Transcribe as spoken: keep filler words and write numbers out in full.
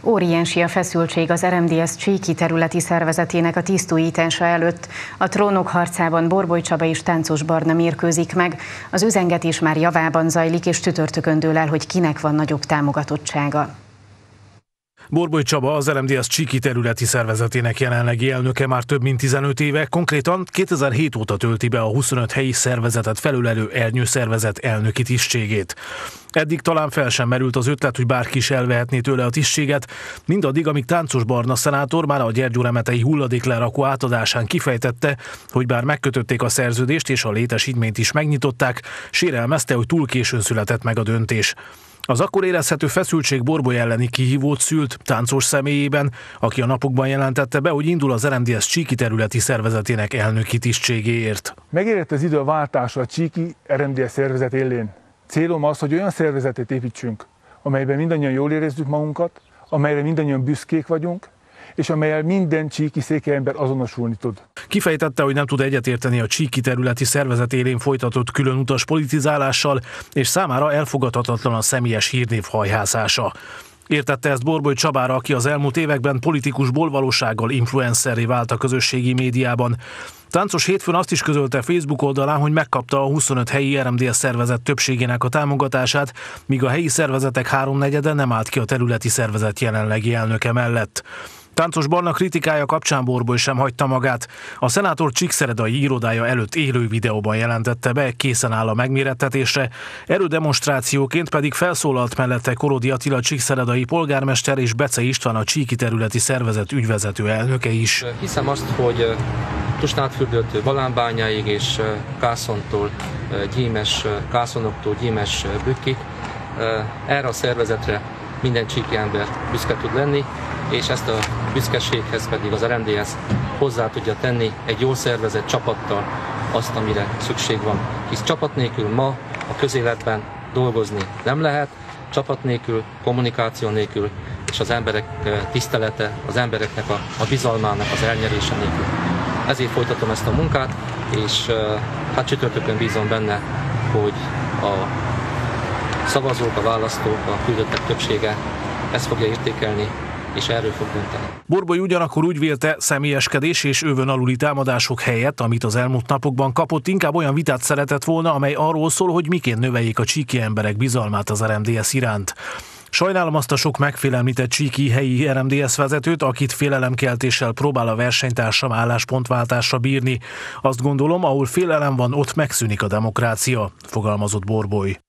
Óriási a feszültség az er em dé es Csíki területi szervezetének a tisztújítása előtt. A trónok harcában Borboly Csaba és Táncos Barna mérkőzik meg. Az üzengetés már javában zajlik, és csütörtökön dől el, hogy kinek van nagyobb támogatottsága. Borboly Csaba, az er em dé es Csíki területi szervezetének jelenlegi elnöke már több mint tizenöt éve, konkrétan kétezer-hét óta tölti be a huszonöt helyi szervezetet felülelő Ernyő szervezet elnöki tisztségét. Eddig talán fel sem merült az ötlet, hogy bárki is elvehetné tőle a tisztséget, mindaddig, amíg Táncos Barna szenátor már a gyergyóremetei hulladéklerakó átadásán kifejtette, hogy bár megkötötték a szerződést és a létesítményt is megnyitották, sérelmezte, hogy túl későn született meg a döntés. Az akkor érezhető feszültség Borboly elleni kihívót szült Táncos személyében, aki a napokban jelentette be, hogy indul az er em dé es Csíki területi szervezetének elnöki tisztségéért. Megérett az idő a váltásra a Csíki er em dé es szervezet élén. Célom az, hogy olyan szervezetet építsünk, amelyben mindannyian jól érezzük magunkat, amelyre mindannyian büszkék vagyunk, és amelyel minden csíki székelyember azonosulni tud. Kifejtette, hogy nem tud egyetérteni a Csíki területi szervezet élén folytatott különutas politizálással, és számára elfogadhatatlan a személyes hírnév hajhászása. Értette ezt Borboly Csabára, aki az elmúlt években politikusból valósággal influencerré vált a közösségi médiában. Táncos hétfőn azt is közölte Facebook oldalán, hogy megkapta a huszonöt helyi er em dé es szervezet többségének a támogatását, míg a helyi szervezetek háromnegyede nem állt ki a területi szervezet jelenlegi elnöke mellett. Táncos Barna kritikája kapcsán Borboly sem hagyta magát. A szenátor csíkszeredai irodája előtt élő videóban jelentette be, készen áll a megmérettetésre, erődemonstrációként pedig felszólalt mellette Korodi Attila csíkszeredai polgármester és Bece István a Csíki területi szervezet ügyvezető elnöke is. Hiszem azt, hogy Tusnádfürdőtől Balánbányáig és Kászontól Gyímes, Kászonoktól Gyímes Bükkig erre a szervezetre minden csíki ember büszke tud lenni, és ezt a büszkeséghez pedig az er em dé es hozzá tudja tenni egy jól szervezett csapattal azt, amire szükség van. Hisz csapat nélkül ma a közéletben dolgozni nem lehet, csapat nélkül, kommunikáció nélkül, és az emberek tisztelete, az embereknek a, a bizalmának az elnyerése nélkül. Ezért folytatom ezt a munkát, és hát csütörtökön bízom benne, hogy a szavazók, a választók, a küldöttek többsége ezt fogja értékelni, és erről fog dönteni. Borboly ugyanakkor úgy vélte, személyeskedés és övön aluli támadások helyett, amit az elmúlt napokban kapott, inkább olyan vitát szeretett volna, amely arról szól, hogy miként növeljék a csíki emberek bizalmát az er em dé es iránt. Sajnálom azt a sok megfélemlített csíki helyi er em dé es vezetőt, akit félelemkeltéssel próbál a versenytársam álláspontváltásra bírni. Azt gondolom, ahol félelem van, ott megszűnik a demokrácia, fogalmazott Borboly.